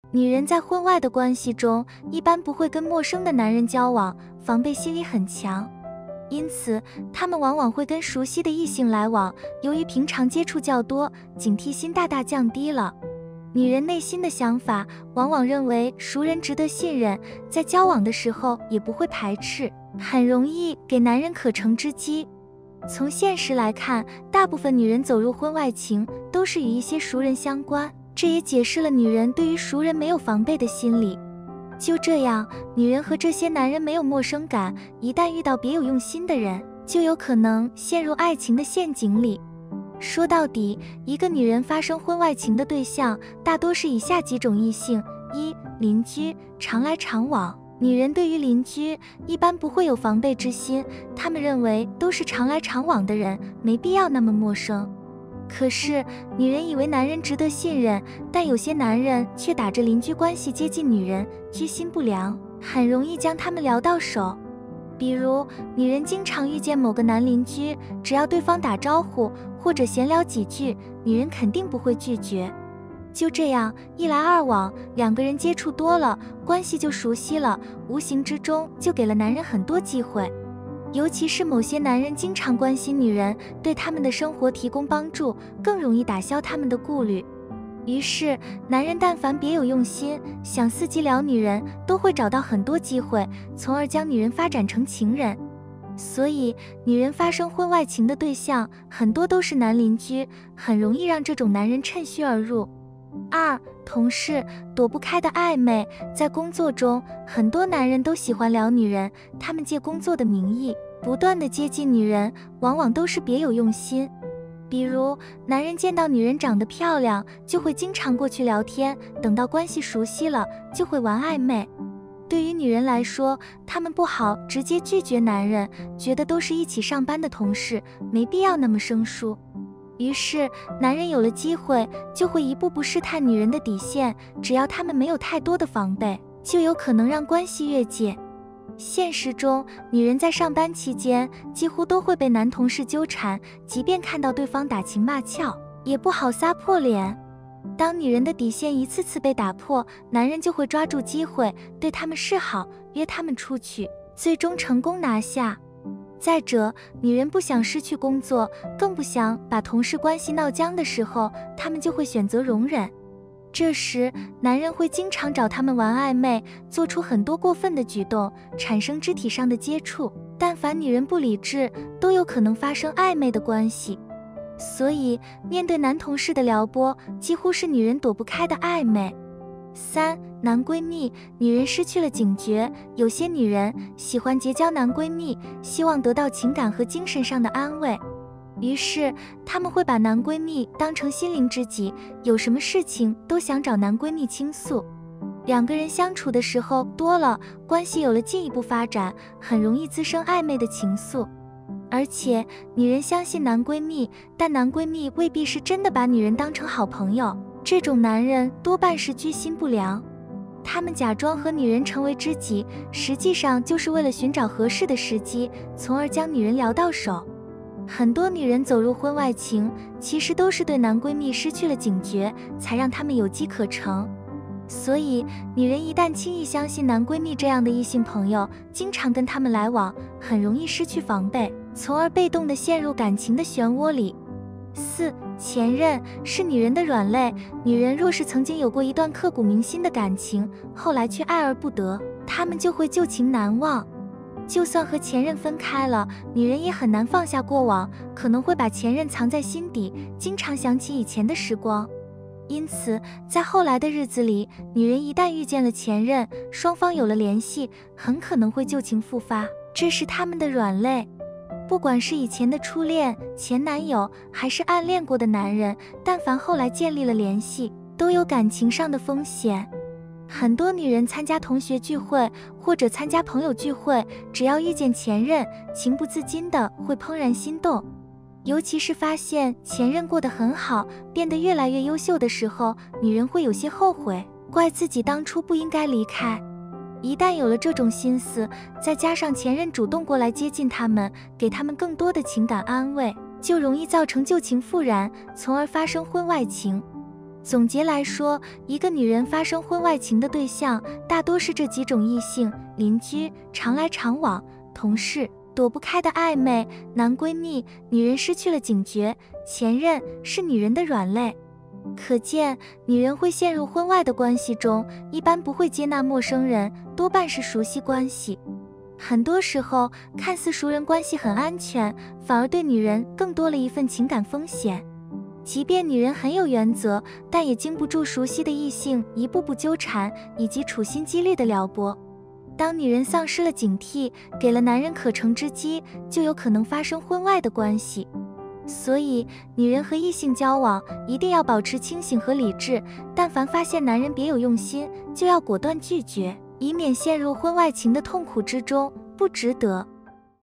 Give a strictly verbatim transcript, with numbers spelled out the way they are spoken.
女人在婚外的关系中，一般不会跟陌生的男人交往，防备心理很强。因此，她们往往会跟熟悉的异性来往，由于平常接触较多，警惕心大大降低了。女人内心的想法往往认为熟人值得信任，在交往的时候也不会排斥，很容易给男人可乘之机。从现实来看，大部分女人走入婚外情都是与一些熟人相关，这也解释了女人对于熟人没有防备的心理。就这样，女人和这些男人没有陌生感，一旦遇到别有用心的人，就有可能陷入爱情的陷阱里。说到底，一个女人发生婚外情的对象大多是以下几种异性：一、邻居，常来常往。女人对于邻居一般不会有防备之心，她们认为都是常来常往的人，没必要那么陌生。可是，女人以为男人值得信任，但有些男人却打着邻居关系接近女人，居心不良，很容易将他们聊到手。比如，女人经常遇见某个男邻居，只要对方打招呼或者闲聊几句，女人肯定不会拒绝。就这样，一来二往，两个人接触多了，关系就熟悉了，无形之中就给了男人很多机会。尤其是某些男人经常关心女人，对他们的生活提供帮助，更容易打消他们的顾虑。于是，男人但凡别有用心，想伺机撩女人，都会找到很多机会，从而将女人发展成情人。所以，女人发生婚外情的对象很多都是男邻居，很容易让这种男人趁虚而入。二、同事，躲不开的暧昧。在工作中，很多男人都喜欢撩女人，他们借工作的名义，不断的接近女人，往往都是别有用心。比如，男人见到女人长得漂亮，就会经常过去聊天，等到关系熟悉了，就会玩暧昧。对于女人来说，她们不好直接拒绝男人，觉得都是一起上班的同事，没必要那么生疏。于是，男人有了机会，就会一步步试探女人的底线，只要他们没有太多的防备，就有可能让关系越界。现实中，女人在上班期间几乎都会被男同事纠缠，即便看到对方打情骂俏，也不好撒破脸。当女人的底线一次次被打破，男人就会抓住机会，对他们示好，约他们出去，最终成功拿下。再者，女人不想失去工作，更不想把同事关系闹僵的时候，她们就会选择容忍。这时，男人会经常找她们玩暧昧，做出很多过分的举动，产生肢体上的接触。但凡女人不理智，都有可能发生暧昧的关系。所以，面对男同事的撩拨，几乎是女人躲不开的暧昧。三、男闺蜜，女人失去了警觉，有些女人喜欢结交男闺蜜，希望得到情感和精神上的安慰。于是，她们会把男闺蜜当成心灵知己，有什么事情都想找男闺蜜倾诉。两个人相处的时候多了，关系有了进一步发展，很容易滋生暧昧的情愫。而且，女人相信男闺蜜，但男闺蜜未必是真的把女人当成好朋友。这种男人多半是居心不良，他们假装和女人成为知己，实际上就是为了寻找合适的时机，从而将女人撩到手。很多女人走入婚外情，其实都是对男闺蜜失去了警觉，才让他们有机可乘。所以，女人一旦轻易相信男闺蜜这样的异性朋友，经常跟他们来往，很容易失去防备，从而被动地陷入感情的漩涡里。四、前任是女人的软肋。女人若是曾经有过一段刻骨铭心的感情，后来却爱而不得，她们就会旧情难忘。就算和前任分开了，女人也很难放下过往，可能会把前任藏在心底，经常想起以前的时光。因此，在后来的日子里，女人一旦遇见了前任，双方有了联系，很可能会旧情复发，这是她们的软肋。不管是以前的初恋、前男友，还是暗恋过的男人，但凡后来建立了联系，都有感情上的风险。很多女人参加同学聚会或者参加朋友聚会，只要遇见前任，情不自禁的会怦然心动。尤其是发现前任过得很好，变得越来越优秀的时候，女人会有些后悔，怪自己当初不应该离开。一旦有了这种心思，再加上前任主动过来接近他们，给他们更多的情感安慰，就容易造成旧情复燃，从而发生婚外情。 总结来说，一个女人发生婚外情的对象大多是这几种异性：邻居、常来常往、同事、躲不开的暧昧、男闺蜜。女人失去了警觉，前任是女人的软肋。可见，女人会陷入婚外的关系中，一般不会接纳陌生人，多半是熟悉关系。很多时候，看似熟人关系很安全，反而对女人更多了一份情感风险。即便女人很有原则，但也经不住熟悉的异性一步步纠缠，以及处心积虑的撩拨。当女人丧失了警惕，给了男人可乘之机，就有可能发生婚外的关系。所以，女人和异性交往一定要保持清醒和理智，但凡发现男人别有用心，就要果断拒绝，以免陷入婚外情的痛苦之中，不值得。